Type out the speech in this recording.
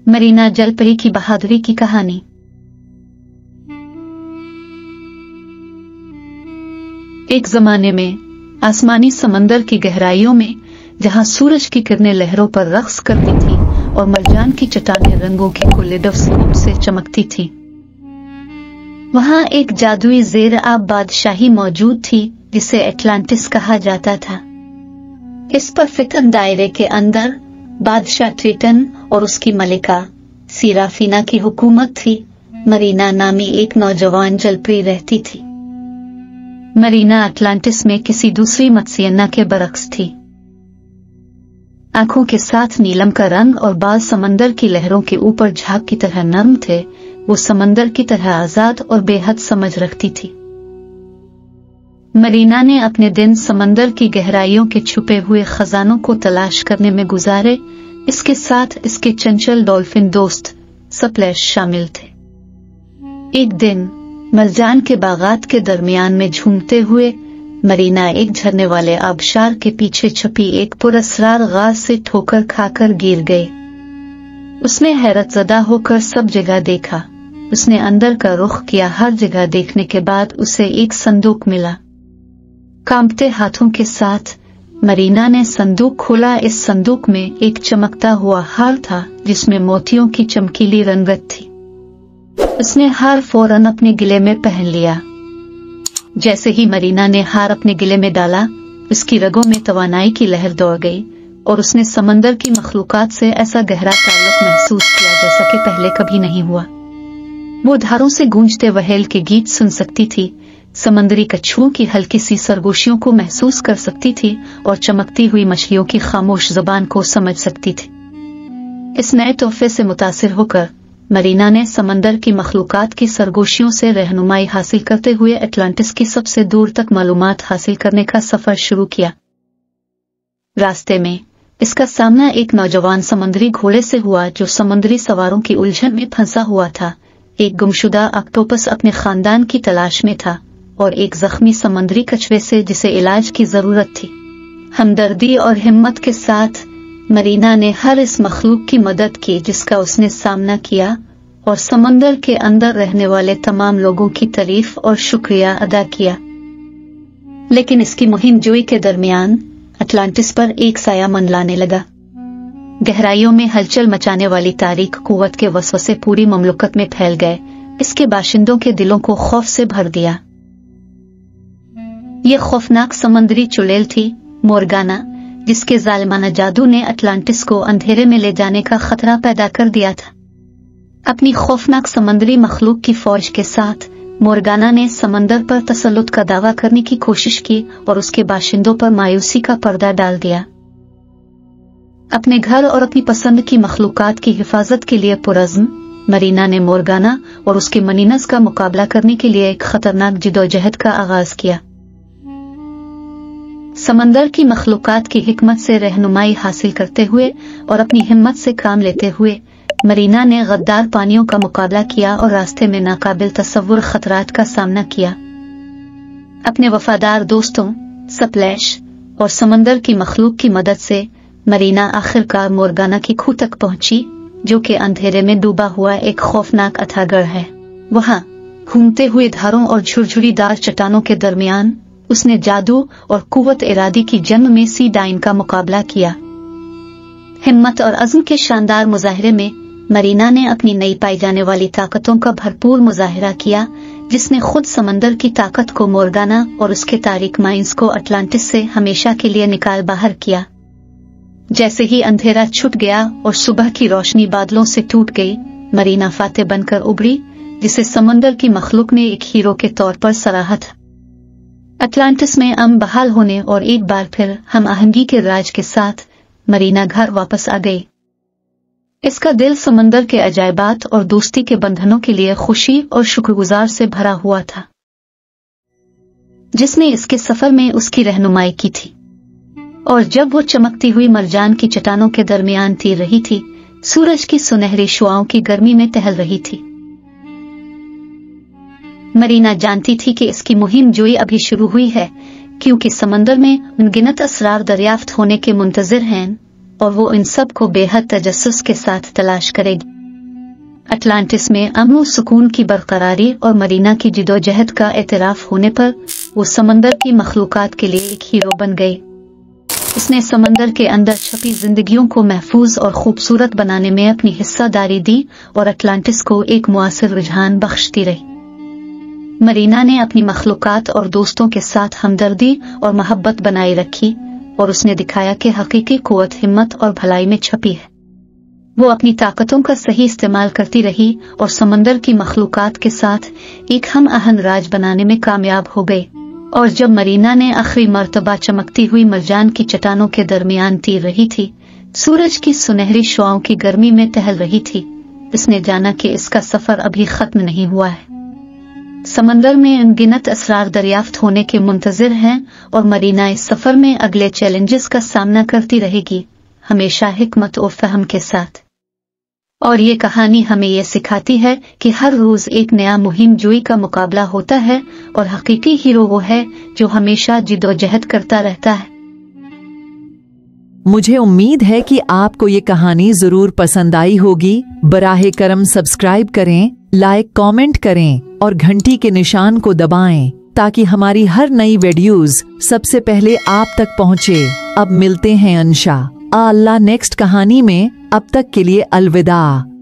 मरीना जलपरी की बहादुरी की कहानी। एक जमाने में आसमानी समंदर की गहराइयों में, जहां सूरज की किरणें लहरों पर रक्स करती थी और मरजान की चट्टानें रंगों की कैलेडोस्कोप से चमकती थी, वहां एक जादुई ज़ेर आब बादशाही मौजूद थी जिसे एटलांटिस कहा जाता था। इस परफेक्ट दायरे के अंदर बादशाह ट्रिटन और उसकी मलिका सीराफिना की हुकूमत थी। मरीना नामी एक नौजवान जलपरी रहती थी। मरीना अटलांटिस में किसी दूसरी मत्स्यन्ना के बरक्स थी। आंखों के साथ नीलम का रंग और बाल समंदर की लहरों के ऊपर झाग की तरह नर्म थे। वो समंदर की तरह आजाद और बेहद समझ रखती थी। मरीना ने अपने दिन समंदर की गहराइयों के छुपे हुए खजानों को तलाश करने में गुजारे। इसके साथ इसके चंचल डॉल्फिन दोस्त स्प्लैश शामिल थे। एक दिन मरजान के बागात के दरमियान में झूमते हुए मरीना एक झरने वाले आबशार के पीछे छुपी एक पुरस्रार गाज से ठोकर खाकर गिर गई। उसने हैरतज़दा होकर सब जगह देखा। उसने अंदर का रुख किया। हर जगह देखने के बाद उसे एक संदूक मिला। कांपते हाथों के साथ मरीना ने संदूक खोला। इस संदूक में एक चमकता हुआ हार था जिसमें मोतियों की चमकीली रंगत थी। उसने हार फौरन अपने गले में पहन लिया। जैसे ही मरीना ने हार अपने गले में डाला, उसकी रगों में तवानाई की लहर दौड़ गई और उसने समंदर की मखलूकात से ऐसा गहरा ताल्लुक महसूस किया जैसा कि पहले कभी नहीं हुआ। वो धारों से गूंजते वहेल के गीत सुन सकती थी, समंदरी कछुओं की हल्की सी सरगोशियों को महसूस कर सकती थी और चमकती हुई मछलियों की खामोश जुबान को समझ सकती थी। इस नए तोहफे से मुतासिर होकर मरीना ने समंदर की मखलूकात की सरगोशियों से रहनुमाई हासिल करते हुए अटलांटिस की सबसे दूर तक मालूमात हासिल करने का सफर शुरू किया। रास्ते में इसका सामना एक नौजवान समंदरी घोड़े से हुआ जो समंदरी सवारों की उलझन में फंसा हुआ था। एक गुमशुदा ऑक्टोपस अपने खानदान की तलाश में था और एक जख्मी समंदरी कछुए से जिसे इलाज की जरूरत थी। हमदर्दी और हिम्मत के साथ मरीना ने हर इस मखलूक की मदद की जिसका उसने सामना किया और समंदर के अंदर रहने वाले तमाम लोगों की तारीफ और शुक्रिया अदा किया। लेकिन इसकी मुहिम जोई के दरमियान अटलांटिस पर एक साया मंडलाने लगा। गहराइयों में हलचल मचाने वाली तारीख कुव्वत के वसवसे पूरी ममलुकत में फैल गए। इसके बाशिंदों के दिलों को खौफ से भर दिया। ये खौफनाक समंदरी चुड़ैल थी मोर्गाना, जिसके जालिमाना जादू ने अटलांटिस को अंधेरे में ले जाने का खतरा पैदा कर दिया था। अपनी खौफनाक समंदरी मखलूक की फौज के साथ मोर्गाना ने समंदर पर तसल्लुत का दावा करने की कोशिश की और उसके बाशिंदों पर मायूसी का पर्दा डाल दिया। अपने घर और अपनी पसंद की मखलूकात की हिफाजत के लिए पुरज़्म मरीना ने मोर्गाना और उसके मनीनस का मुकाबला करने के लिए एक खतरनाक जिदोजहद का आगाज किया। समंदर की मखलूकात की हिकमत से रहनुमाई हासिल करते हुए और अपनी हिम्मत से काम लेते हुए मरीना ने गद्दार पानियों का मुकाबला किया और रास्ते में नाकाबिल तसव्वुर खतरात का सामना किया। अपने वफादार दोस्तों स्प्लैश और समंदर की मखलूक की मदद से मरीना आखिरकार मोर्गाना की खूह तक पहुंची, जो कि अंधेरे में डूबा हुआ एक खौफनाक अथागढ़ है। वहां घूमते हुए धारों और झुरझुरीदार चट्टानों के दरमियान उसने जादू और कुव्वत इरादी की जंग में सी डाइन का मुकाबला किया। हिम्मत और अज़्म के शानदार मुजाहिरे में मरीना ने अपनी नई पाई जाने वाली ताकतों का भरपूर मुजाहिरा किया, जिसने खुद समंदर की ताकत को मोर्गाना और उसके तारिक माइंस को अटलांटिस से हमेशा के लिए निकाल बाहर किया। जैसे ही अंधेरा छुट गया और सुबह की रोशनी बादलों से टूट गई, मरीना फातेह बनकर उभरी, जिसे समंदर की मखलूक ने एक हीरो के तौर पर सराहा था। अटलांटिस में अमन बहाल होने और एक बार फिर हम आहंगी के राज के साथ मरीना घर वापस आ गई। इसका दिल समंदर के अजायबात और दोस्ती के बंधनों के लिए खुशी और शुक्रगुजार से भरा हुआ था, जिसने इसके सफर में उसकी रहनुमाई की थी। और जब वो चमकती हुई मरजान की चट्टानों के दरमियान तैर रही थी, सूरज की सुनहरी शुआओं की गर्मी में टहल रही थी, मरीना जानती थी कि इसकी मुहिम जोई अभी शुरू हुई है, क्योंकि समंदर में अनगिनत असरार दरियाफ्त होने के मुंतज़िर हैं और वो इन सब को बेहद तजस्सुस के साथ तलाश करेगी। अटलांटिस में अमन और सुकून की बरकरारी और मरीना की जिदोजहद का एतराफ होने पर वो समंदर की मखलूकात के लिए एक हीरो बन गई। उसने समंदर के अंदर छपी जिंदगियों को महफूज और खूबसूरत बनाने में अपनी हिस्सादारी दी और अटलांटिस को एक मुआसिर रुझान बख्शती रही। मरीना ने अपनी मखलूकात और दोस्तों के साथ हमदर्दी और मोहब्बत बनाए रखी और उसने दिखाया कि हकीकी कुव्वत हिम्मत और भलाई में छपी है। वो अपनी ताकतों का सही इस्तेमाल करती रही और समंदर की मखलूकात के साथ एक हम आहंग राज बनाने में कामयाब हो गई। और जब मरीना ने आखिरी मर्तबा चमकती हुई मरजान की चट्टानों के दरमियान तीर रही थी, सूरज की सुनहरी शुआओं की गर्मी में टहल रही थी, इसने जाना कि इसका सफर अभी खत्म नहीं हुआ है। समंदर में अनगिनत असरार दरियाफ्त होने के मुंतजिर हैं और मरीना इस सफर में अगले चैलेंजेस का सामना करती रहेगी, हमेशा हिकमत और फहम के साथ। और ये कहानी हमें ये सिखाती है कि हर रोज एक नया मुहिम जोई का मुकाबला होता है और हकीकी हीरो वो है जो हमेशा जिदोजहद करता रहता है। मुझे उम्मीद है कि आपको ये कहानी जरूर पसंद आई होगी। बराहे करम सब्सक्राइब करें, लाइक कमेंट करें और घंटी के निशान को दबाएं ताकि हमारी हर नई वीडियोस सबसे पहले आप तक पहुंचे। अब मिलते हैं इंशाअल्लाह नेक्स्ट कहानी में। अब तक के लिए अलविदा।